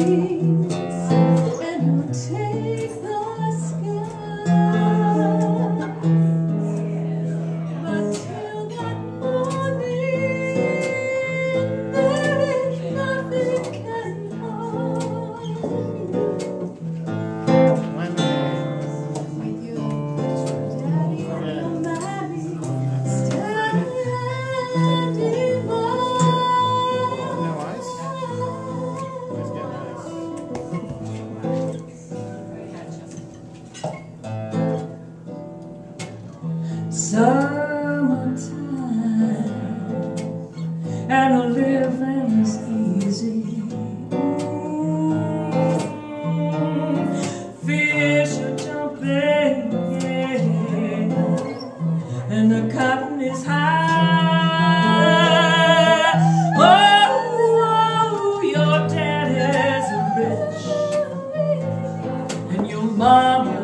breeze, and you'll take the sky. But till that morning, there is nothing can harm you. With your daddy and your mommy standing by. Summertime, and the living's easy. Fish are jumping, yeah, and the cotton is high. Oh, your daddy's rich, and your mama